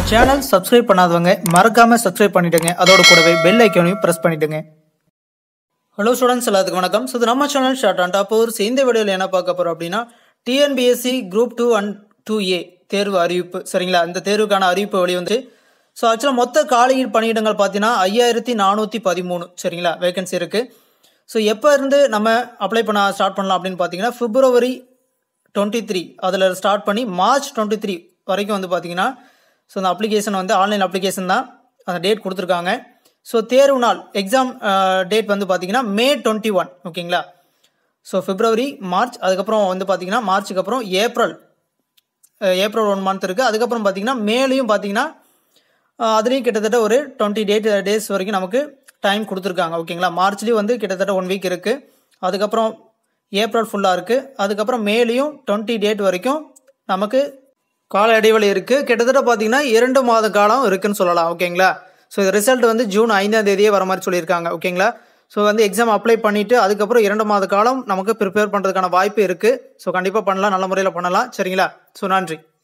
Channel subscribe பண்ணாதவங்க மறக்காம subscribe பண்ணிடுங்க. அதோட கூடவே பெல் ஐகானையும் பிரஸ் பண்ணிடுங்க. ஹலோ ஸ்டூடெண்ட்ஸ், எல்லாத்துக்கும் வணக்கம். ஸோ நம்ம சேனல் ஷார்ட் அண்ட் டாப்பர்ஸ். இந்த வீடியோவில் என்ன பார்க்க போறோம் அப்படின்னா TNPSC குரூப் 2 அண்ட் 2A தேர்வு அறிவிப்பு. சரிங்களா, இந்த தேர்வுக்கான அறிவிப்பு வெளிவந்து. ஸோ ஆக்சுவலாக மொத்த காலி பணியிடங்கள் பார்த்தீங்கன்னா 5413. சரிங்களா, வேகன்சி இருக்கு. ஸோ எப்போ இருந்து நம்ம அப்ளை பண்ண ஸ்டார்ட் பண்ணலாம் அப்படின்னு பார்த்தீங்கன்னா February 23 அதில் ஸ்டார்ட் பண்ணி March 23 வரைக்கும் வந்து பார்த்தீங்கன்னா ஸோ அந்த அப்ளிகேஷன் வந்து ஆன்லைன் அப்ளிகேஷன் தான், அந்த டேட் கொடுத்துருக்காங்க. ஸோ தேர்வு நாள் எக்ஸாம் டேட் வந்து பார்த்தீங்கன்னா May 21. ஓகேங்களா. ஸோ February, March, அதுக்கப்புறம் வந்து பார்த்தீங்கன்னா மார்ச்சுக்கு அப்புறம் ஏப்ரல் 1 மந்த் இருக்குது. அதுக்கப்புறம் பார்த்தீங்கன்னா மேலையும் பார்த்தீங்கன்னா அதுலேயும் கிட்டத்தட்ட ஒரு 20 டேஸ் வரைக்கும் நமக்கு டைம் கொடுத்துருக்காங்க. ஓகேங்களா. மார்ச்லேயும் வந்து கிட்டத்தட்ட 1 வீக் இருக்குது. அதுக்கப்புறம் ஏப்ரல் ஃபுல்லாக இருக்குது. அதுக்கப்புறம் மேலையும் 20 டேட் வரைக்கும் நமக்கு கால இடைவெளி இருக்குது. கிட்டத்தட்ட பார்த்தீங்கன்னா 2 மாத காலம் இருக்குன்னு சொல்லலாம். ஓகேங்களா. ஸோ இது ரிசல்ட் வந்து June 5 வர மாதிரி சொல்லியிருக்காங்க. ஓகேங்களா. ஸோ வந்து எக்ஸாம் அப்ளை பண்ணிவிட்டு அதுக்கப்புறம் 2 மாத காலம் நமக்கு ப்ரிப்பேர் பண்ணுறதுக்கான வாய்ப்பு இருக்குது. ஸோ கண்டிப்பாக பண்ணலாம், நல்ல முறையில் பண்ணலாம். சரிங்களா. ஸோ நன்றி.